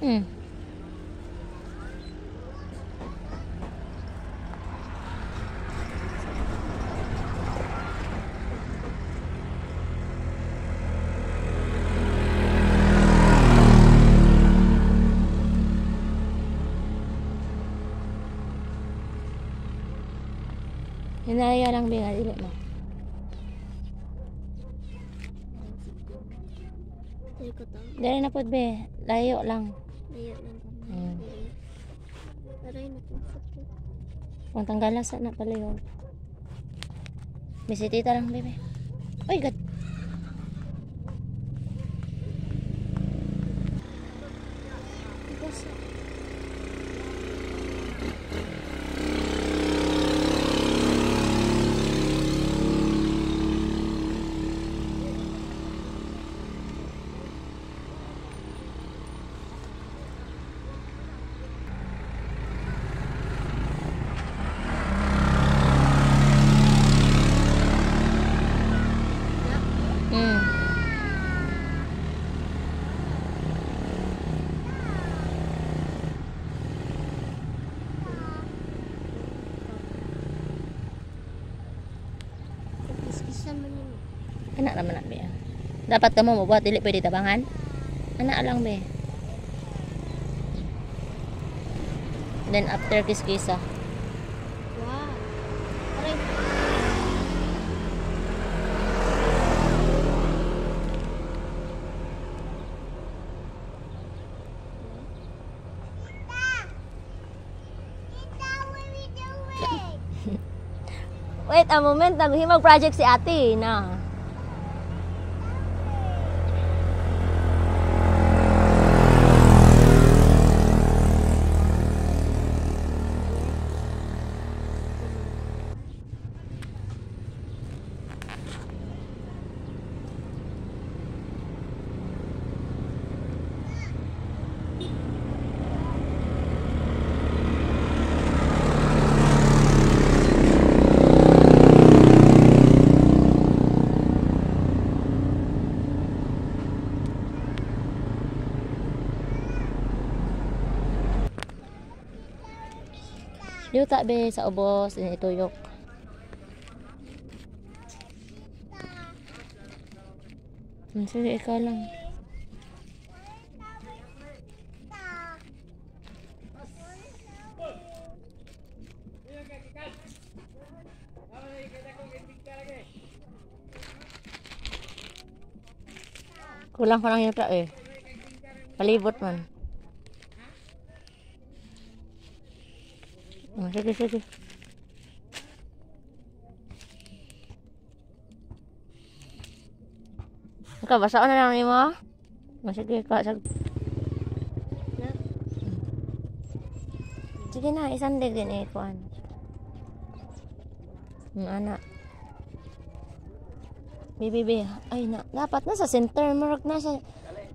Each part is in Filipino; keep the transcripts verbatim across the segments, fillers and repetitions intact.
Hmm. Hinaya lang ba nga dili mo? Dari na pod be, layo lang. Layo lang ko. Hmm. Aray na po. Kung tanggalan sa na pala yun. Bisitita lang bebe. Uy, god. Anak naman na be. Dapat ka mo mabuhat, dili pwede tabangan. Anak lang be. Then after kiss-kisa. Wow. Aray. Wait a moment, naghimag project si ate na. Liuta be sa ubos, ini tuyok. Sige, ikaw lang. Kulang ko lang yuta eh. Palibot man. Oh, sige, sige. Ikaw, basaan na lang ni mo. Oh, sige, ikaw. Sige na, isandig din eh, kuan. Yung anak. Bibi, bibi. Ay, na, dapat na sa center. Marag na sa...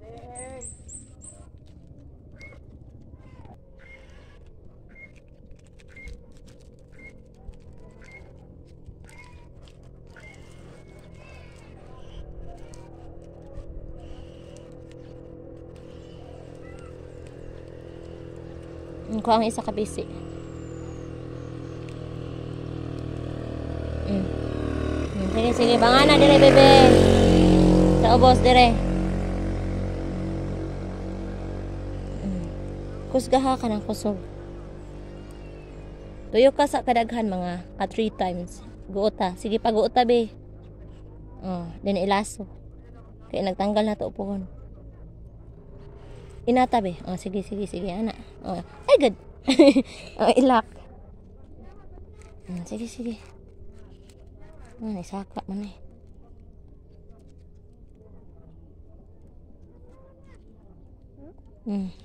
Ko ang isa ka busy. Mm. Mm. Sige, sige. Bangana dire, bebe. Sa ubos dire. Mm. Kusgaha ka ng kusog. Tuyo ka sa kadaghan mga ka three times. Guota. Sige pa, guota, be. Oh, din ilaso. Kaya nagtanggal na to upuhon. Inata be. Oh, sige, sige, sige, anak. Oh. Ay, good. Oh, ilak. Oh, sige, sige. Oh, isaka man eh. Hmm.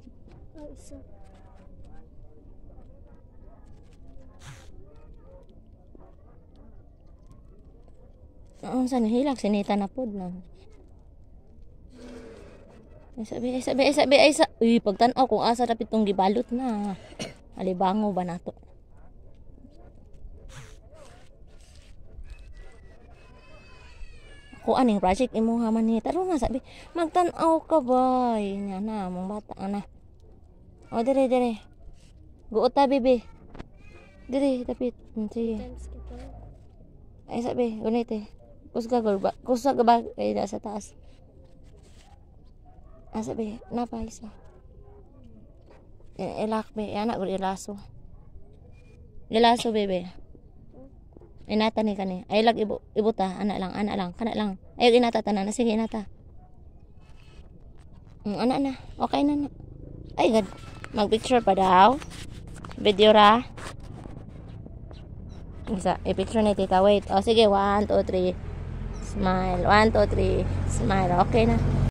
Oo, saan hilak sinita na pod na. Ay sabi, ay sabi, ay sabi, ay sabi. Uy, pagtanaw kung asa rapid tong gibalot na. Alibango ba nato? Ako aning project imo ha man ni. Taro nga sabi, magtanaw ka ba? Nya na, mong bata na. O, dire, dire. Guota, bebe. Dire, dapit. Hmm, sige. Times kita. Ay, sabi, gunit eh. Kusga, gulba. Kusga ba? Ay, nasa taas. Ah, sabi, napa, isa. Ilak, be. Anak, gul ilaso. Ilaso, bebe. Inata ni kani. Ay, lag, ibu, ibuta. Anak lang, anak lang, kanak lang. Ay, inata tanan. Sige, inata. Mm, anak na. Okay na na. Ay, God. Mag-picture pa daw. Video ra. Isa, i-picture ni tita. Wait. O, sige. One, two, three. Smile. One, two, three. Smile. Okay na.